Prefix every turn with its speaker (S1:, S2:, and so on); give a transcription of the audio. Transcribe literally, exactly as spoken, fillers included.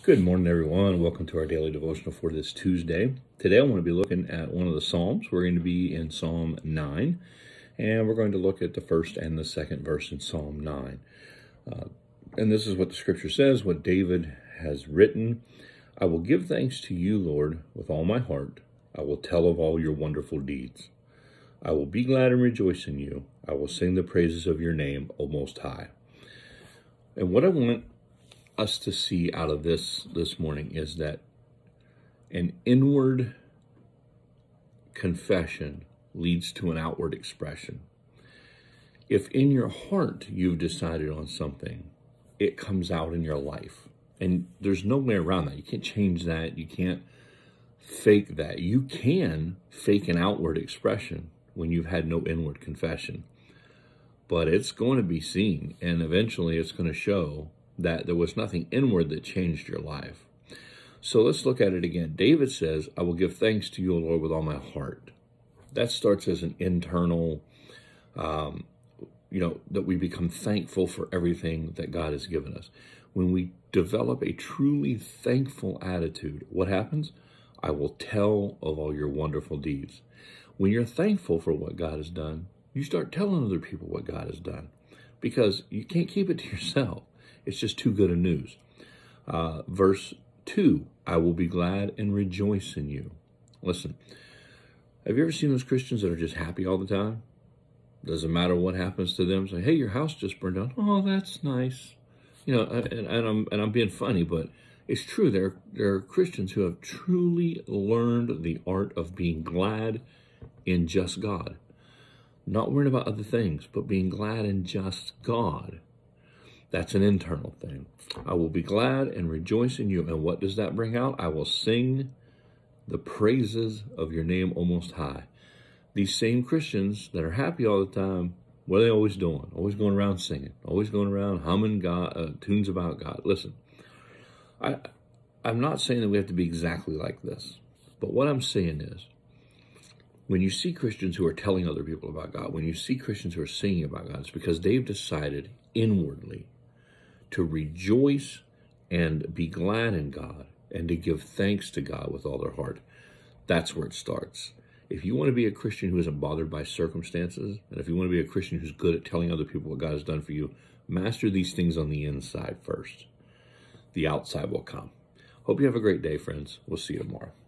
S1: Good morning, everyone. Welcome to our daily devotional for this Tuesday. Today, I want to be looking at one of the Psalms. We're going to be in Psalm nine, and we're going to look at the first and the second verse in Psalm nine. Uh, and this is what the scripture says, what David has written. I will give thanks to you, Lord, with all my heart. I will tell of all your wonderful deeds. I will be glad and rejoice in you. I will sing the praises of your name, O Most High. And what I want us to see out of this this morning is that an inward confession leads to an outward expression. If in your heart you've decided on something, it comes out in your life. And there's no way around that. You can't change that. You can't fake that. You can fake an outward expression when you've had no inward confession. But it's going to be seen, and eventually it's going to show that there was nothing inward that changed your life. So let's look at it again. David says, I will give thanks to you, O Lord, with all my heart. That starts as an internal, um, you know, that we become thankful for everything that God has given us. When we develop a truly thankful attitude, what happens? I will tell of all your wonderful deeds. When you're thankful for what God has done, you start telling other people what God has done, because you can't keep it to yourself. It's just too good of news. Uh, verse two, I will be glad and rejoice in you. Listen, have you ever seen those Christians that are just happy all the time? Doesn't matter what happens to them. Say, hey, your house just burned down. Oh, that's nice. You know, and, and, I'm, and I'm being funny, but it's true. There, there are Christians who have truly learned the art of being glad in just God. Not worrying about other things, but being glad in just God. That's an internal thing. I will be glad and rejoice in you. And what does that bring out? I will sing the praises of your name, O Most High. These same Christians that are happy all the time, what are they always doing? Always going around singing. Always going around humming God, uh, tunes about God. Listen, I, I'm not saying that we have to be exactly like this. But what I'm saying is, when you see Christians who are telling other people about God, when you see Christians who are singing about God, it's because they've decided inwardly to rejoice and be glad in God and to give thanks to God with all their heart. That's where it starts. If you want to be a Christian who isn't bothered by circumstances, and if you want to be a Christian who's good at telling other people what God has done for you, master these things on the inside first. The outside will come. Hope you have a great day, friends. We'll see you tomorrow.